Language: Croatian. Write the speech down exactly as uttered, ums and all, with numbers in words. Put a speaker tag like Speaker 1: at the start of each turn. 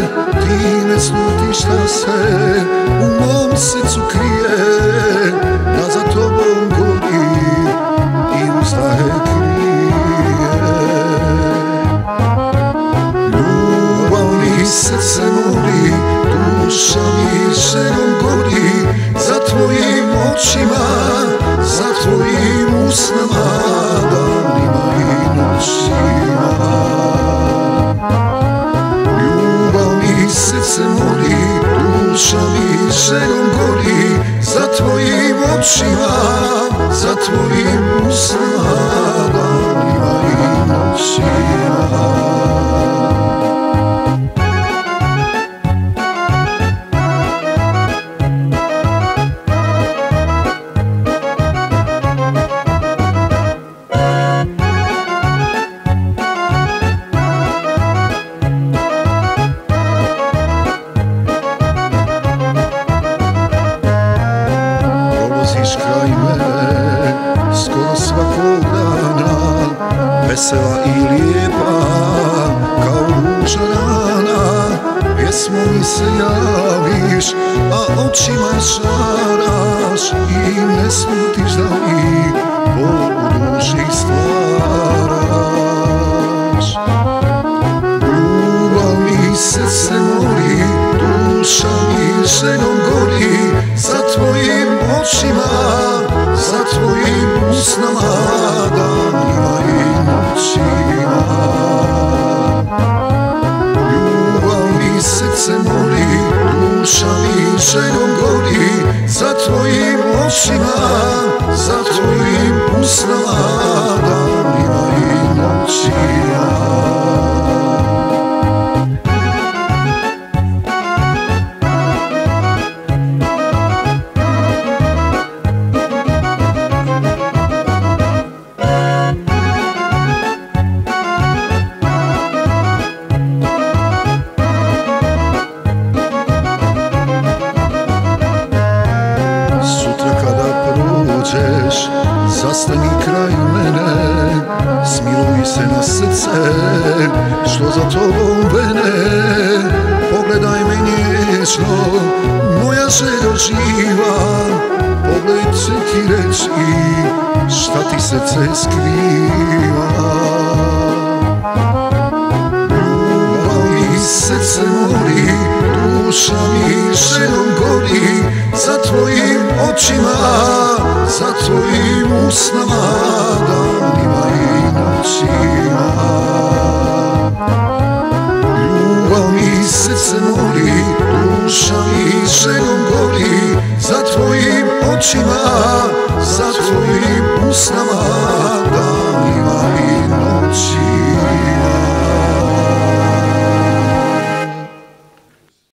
Speaker 1: ti ne slutiš šta se u mom srcu krije, da za tobom gori i uzdaje krije. Ljubav mi srce moli, duša mi željom gori, za tvojim očima, za tvojim usnama, danima i noćima. Ljubav mi srce moli, duša mi željom gori, za tvojim očima, za tvojim usnama, danima i noćima. Kraj mene, skoro svakog dana, vesela i lijepa, kao ruža rana. Pjesmo mi se javiš, a očima šaraš, i ne slutiš da mi bol u duši stvaraš. Ljubav mi srce moli, duša mi željom gori, za tvojim očima, za tvojim usnama, danima i noćima. Ljubav mi srce moli, duša mi željom gori, za tvojim očima, za tvojim usnama, danima i noćima. Zastani kraj mene, smiluj se na srce, što za tobom vene. Pogledaj me nježno, moja željo živa, pogled će ti reći šta ti srce skriva. Ljubav mi srce moli, duša mi željom gori, za tvojim očima, za tvojim usnama, danima i noćima. Ljubav mi srce moli, duša mi željom gori, za tvojim očima, za tvojim usnama,